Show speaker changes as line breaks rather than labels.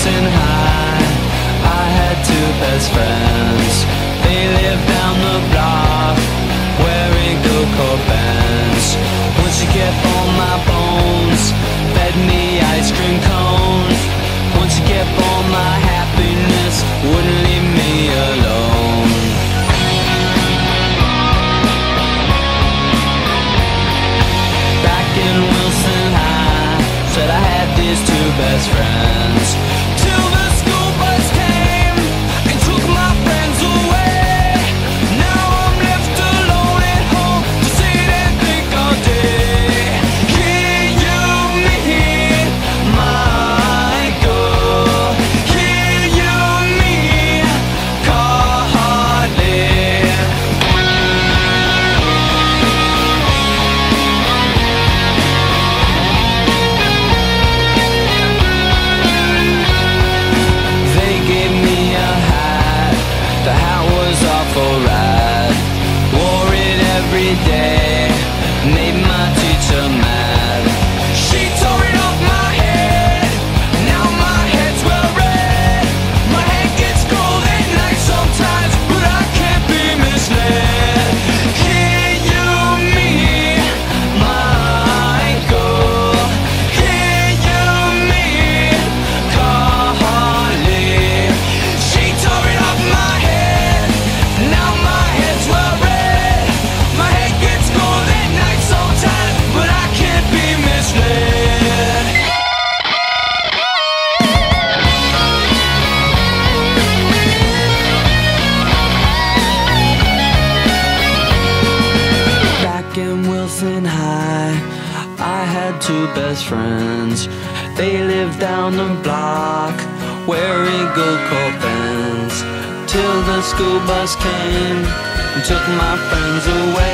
Wilson High, I had two best friends. They lived down the block, wearing go-kart bands. Once you kept all my bones, fed me ice cream cones. Once you kept all my happiness, wouldn't leave me alone. Back in Wilson High, said I had these two best friends. Till the school bus came and took my friends away. Now I'm left alone at home to sit and think all day. Can you meet my girl? Can you meet Carly? They gave me a hat, the hat was awful rad. Wore it every day, made my teacher mad. She tore it off my head, now my head's well red. My head gets cold at night sometimes, but I can't be misled. Can you meet my girl? Can you meet Carly? She tore it off my head, now my head's well red. My head gets cold at night sometimes, but I can't be misled. Back in Wilson High, I had two best friends. They lived down the block, wearing go-kart bands. Till the school bus came and took my friends away.